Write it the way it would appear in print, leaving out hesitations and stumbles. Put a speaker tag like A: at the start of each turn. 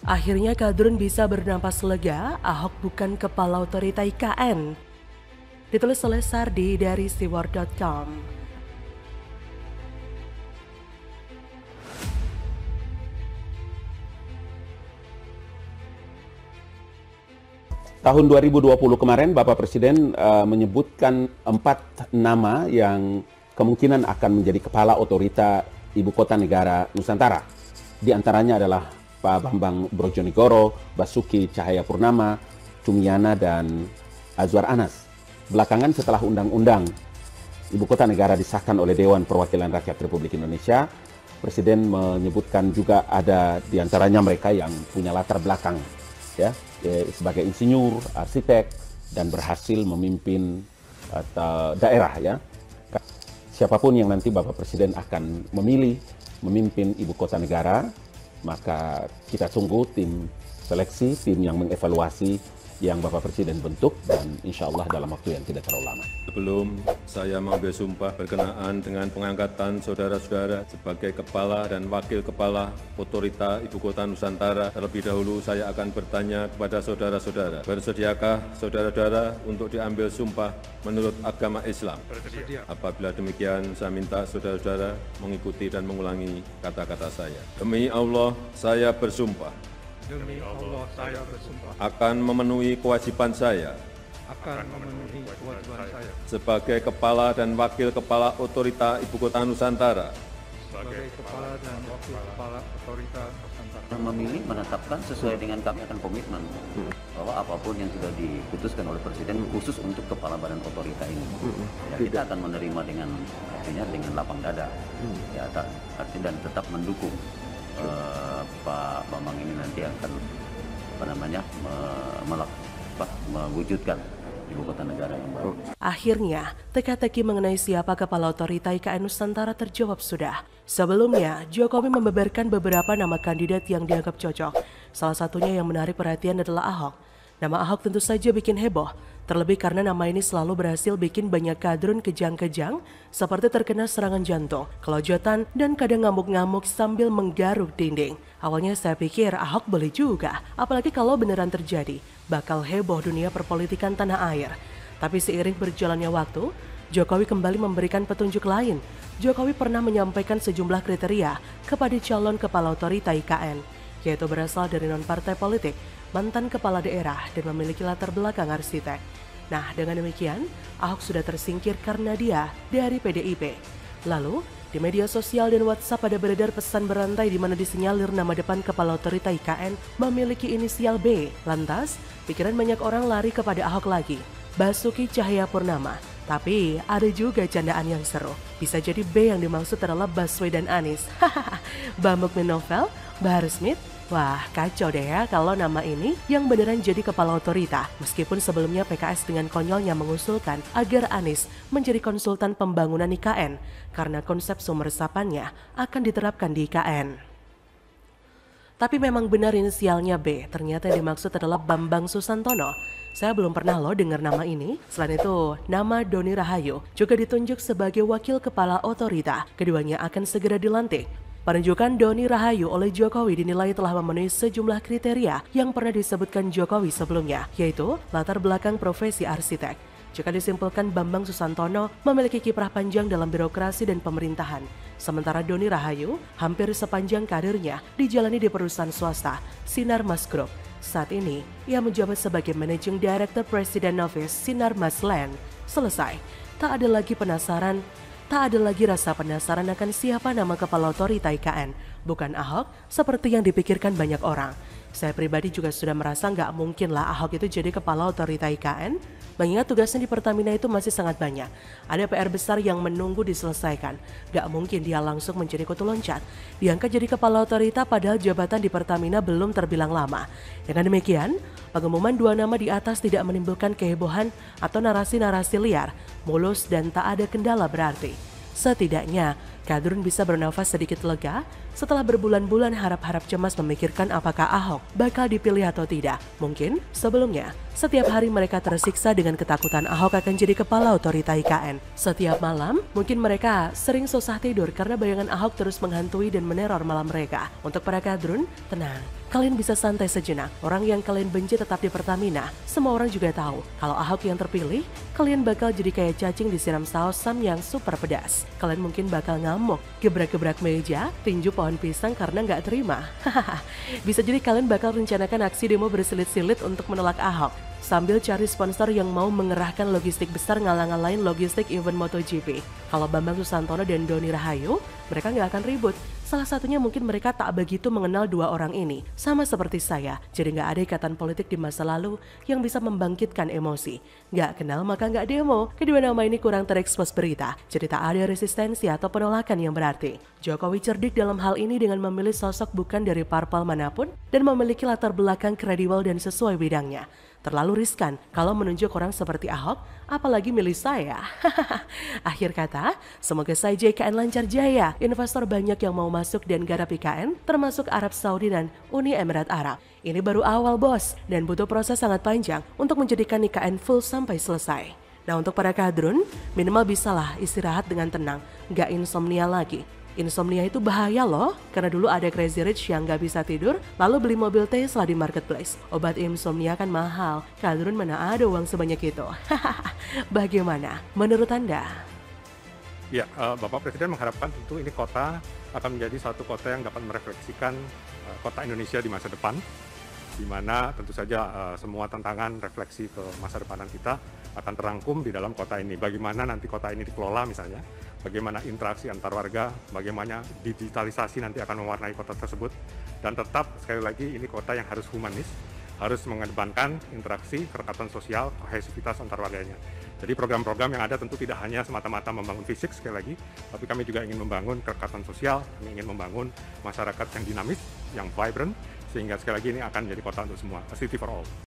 A: Akhirnya Kadrun bisa bernapas lega, Ahok bukan kepala otorita IKN. Ditulis oleh Sardi dari steward.com.
B: Tahun 2020 kemarin Bapak Presiden menyebutkan 4 nama yang kemungkinan akan menjadi kepala otorita Ibu Kota Negara Nusantara. Di antaranya adalah Pak Bambang Brojonegoro, Basuki Cahayapurnama, Cumiana, dan Azwar Anas. Belakangan setelah Undang-Undang Ibu Kota Negara disahkan oleh Dewan Perwakilan Rakyat Republik Indonesia, Presiden menyebutkan juga ada di antaranya mereka yang punya latar belakang ya sebagai insinyur, arsitek, dan berhasil memimpin daerah ya. Siapapun yang nanti Bapak Presiden akan memilih memimpin Ibu Kota Negara, maka kita tunggu tim seleksi, tim yang mengevaluasi yang Bapak Presiden bentuk, dan insya Allah dalam waktu yang tidak terlalu lama.
C: Sebelum saya mengambil sumpah berkenaan dengan pengangkatan saudara-saudara sebagai Kepala dan Wakil Kepala Otorita Ibu Kota Nusantara, terlebih dahulu saya akan bertanya kepada saudara-saudara, bersediakah saudara-saudara untuk diambil sumpah menurut agama Islam? Bersedia. Apabila demikian, saya minta saudara-saudara mengikuti dan mengulangi kata-kata saya. Demi Allah, saya bersumpah.
D: Demi Allah saya bersumpah
C: akan memenuhi kewajiban saya sebagai Kepala dan Wakil Kepala Otorita Ibu Kota Nusantara.
D: Sebagai Kepala dan Wakil Kepala Otorita Nusantara.
E: Memilih menetapkan sesuai dengan kami akan komitmen bahwa apapun yang sudah diputuskan oleh Presiden khusus untuk Kepala Badan Otorita ini, ya, kita akan menerima dengan artinya dengan lapang dada, ya, artinya dan tetap mendukung. Pak Bambang ini nanti akan mewujudkan Ibu Kota Negara yang baru.
A: Akhirnya, teka-teki mengenai siapa kepala otorita IKN Nusantara terjawab sudah. Sebelumnya, Jokowi membeberkan beberapa nama kandidat yang dianggap cocok. Salah satunya yang menarik perhatian adalah Ahok. Nama Ahok tentu saja bikin heboh, terlebih karena nama ini selalu berhasil bikin banyak kadrun kejang-kejang seperti terkena serangan jantung, kelojotan, dan kadang ngamuk-ngamuk sambil menggaruk dinding. Awalnya saya pikir Ahok boleh juga, apalagi kalau beneran terjadi, bakal heboh dunia perpolitikan tanah air. Tapi seiring berjalannya waktu, Jokowi kembali memberikan petunjuk lain. Jokowi pernah menyampaikan sejumlah kriteria kepada calon kepala otorita IKN, yaitu berasal dari non-partai politik, mantan kepala daerah, dan memiliki latar belakang arsitek. Nah, dengan demikian, Ahok sudah tersingkir karena dia dari PDIP. Lalu, di media sosial dan WhatsApp ada beredar pesan berantai di mana disinyalir nama depan kepala otorita IKN memiliki inisial B. Lantas, pikiran banyak orang lari kepada Ahok lagi, Basuki Cahayapurnama. Tapi ada juga candaan yang seru. Bisa jadi B yang dimaksud adalah Baswedan Anies. Bambuk Novel, Bahar Smith. Wah, kacau deh ya kalau nama ini yang beneran jadi kepala otorita. Meskipun sebelumnya PKS dengan konyolnya mengusulkan agar Anies menjadi konsultan pembangunan IKN karena konsep sumber resapannya akan diterapkan di IKN. Tapi memang benar inisialnya B, ternyata yang dimaksud adalah Bambang Susantono. Saya belum pernah loh dengar nama ini. Selain itu, nama Doni Rahayu juga ditunjuk sebagai wakil kepala otorita. Keduanya akan segera dilantik. Penunjukan Doni Rahayu oleh Jokowi dinilai telah memenuhi sejumlah kriteria yang pernah disebutkan Jokowi sebelumnya, yaitu latar belakang profesi arsitek. Jika disimpulkan, Bambang Susantono memiliki kiprah panjang dalam birokrasi dan pemerintahan. Sementara Doni Rahayu hampir sepanjang karirnya dijalani di perusahaan swasta, Sinarmas Group. Saat ini, ia menjabat sebagai Managing Director President Office Sinarmas Land. Selesai, tak ada lagi rasa penasaran akan siapa nama kepala otorita IKN. Bukan Ahok seperti yang dipikirkan banyak orang. Saya pribadi juga sudah merasa nggak mungkin lah Ahok itu jadi kepala otorita IKN, mengingat tugasnya di Pertamina itu masih sangat banyak. Ada PR besar yang menunggu diselesaikan. Nggak mungkin dia langsung menjadi kutu loncat. Diangkat jadi kepala otorita padahal jabatan di Pertamina belum terbilang lama. Dengan demikian, pengumuman dua nama di atas tidak menimbulkan kehebohan atau narasi-narasi liar, mulus dan tak ada kendala berarti. Setidaknya, Kadrun bisa bernafas sedikit lega setelah berbulan-bulan harap-harap cemas memikirkan apakah Ahok bakal dipilih atau tidak. Mungkin sebelumnya, setiap hari mereka tersiksa dengan ketakutan Ahok akan jadi kepala otorita IKN. Setiap malam, mungkin mereka sering susah tidur karena bayangan Ahok terus menghantui dan meneror malam mereka. Untuk para Kadrun, tenang. kalian bisa santai sejenak. Orang yang kalian benci tetap di Pertamina. Semua orang juga tahu, kalau Ahok yang terpilih, kalian bakal jadi kayak cacing disiram saus sam yang super pedas. Kalian mungkin bakal ngamuk, gebrak-gebrak meja, tinju pohon pisang karena nggak terima. Bisa jadi kalian bakal rencanakan aksi demo bersilit-silit untuk menolak Ahok, sambil cari sponsor yang mau mengerahkan logistik besar ngalang-ngalain logistik event MotoGP. Kalau Bambang Susantono dan Doni Rahayu, mereka nggak akan ribut. Salah satunya mungkin mereka tak begitu mengenal dua orang ini. Sama seperti saya, jadi nggak ada ikatan politik di masa lalu yang bisa membangkitkan emosi. Nggak kenal maka nggak demo. Kedua nama ini kurang terekspos berita, jadi tak ada resistensi atau penolakan yang berarti. Jokowi cerdik dalam hal ini dengan memilih sosok bukan dari parpol manapun dan memiliki latar belakang kredibel dan sesuai bidangnya. Terlalu riskan kalau menunjuk orang seperti Ahok, apalagi milih saya. Akhir kata, semoga saja IKN lancar jaya. Investor banyak yang mau masuk dan garap IKN, termasuk Arab Saudi dan Uni Emirat Arab. Ini baru awal bos, dan butuh proses sangat panjang untuk menjadikan IKN full sampai selesai. Nah untuk para kadrun, minimal bisalah istirahat dengan tenang, gak insomnia lagi. Insomnia itu bahaya loh, karena dulu ada Crazy Rich yang gak bisa tidur, lalu beli mobil Tesla di marketplace. Obat insomnia kan mahal, kadrun mana ada uang sebanyak itu. Bagaimana menurut Anda?
D: Ya, Bapak Presiden mengharapkan tentu ini kota akan menjadi satu kota yang dapat merefleksikan kota Indonesia di masa depan, di mana tentu saja semua tantangan refleksi ke masa depanan kita akan terangkum di dalam kota ini. Bagaimana nanti kota ini dikelola misalnya, bagaimana interaksi antar warga, bagaimana digitalisasi nanti akan mewarnai kota tersebut, dan tetap sekali lagi ini kota yang harus humanis, harus mengedepankan interaksi, kerekatan sosial, kohesivitas antar warganya. Jadi program-program yang ada tentu tidak hanya semata-mata membangun fisik sekali lagi, tapi kami juga ingin membangun kerekatan sosial, kami ingin membangun masyarakat yang dinamis, yang vibrant, sehingga sekali lagi ini akan menjadi kota untuk semua, a city for all.